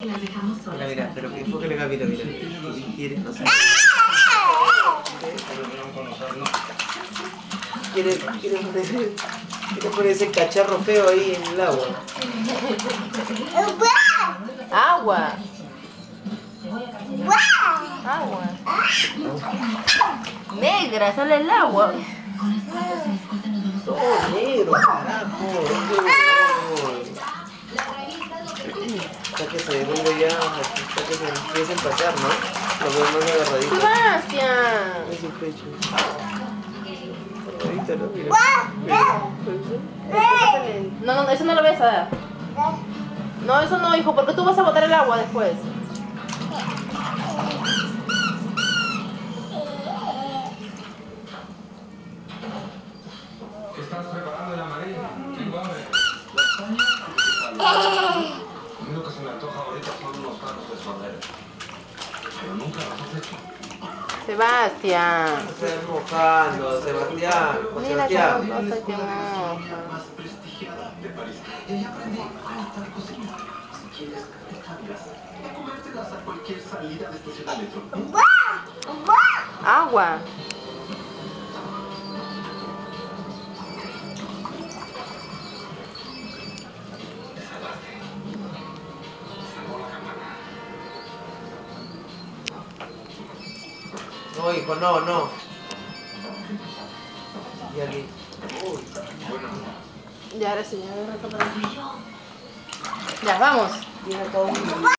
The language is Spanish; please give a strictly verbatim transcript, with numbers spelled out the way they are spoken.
Mira, mira, pero que enfoque la capita, mira. ¿Quiere? No sé. ¿Quiere, quiere, poner, quiere poner ese cacharro feo ahí en el agua? Agua. Agua. Negra, sale el agua. Todo negro, carajo. Hasta que se devuelve ya, hasta que se empiece a empachar, ¿no? Lo veo más agarradito. Sebastián. Es el pecho. Agarradito, ¿no? Mira. Mira. No, no, eso no lo ves a dar. No, eso no, hijo, porque tú vas a botar el agua después. ¿Estás preparando la María? Tengo hambre. Lo único que se me antoja ahorita son unos tacos de suadero. Pero nunca los has hecho. Sebastián. Se está mojando, Sebastián. Mira Sebastián. cómo cosa que moja. Más prestigiada de París. Y aprendí cómo estar cocinando. Si quieres espectaculares, comértelas a cualquier salida de estación de metro. Agua. No, hijo, no, no. Y aquí. Uy. Ya, ahora sí, ya, ya, vamos. Tiene todo un...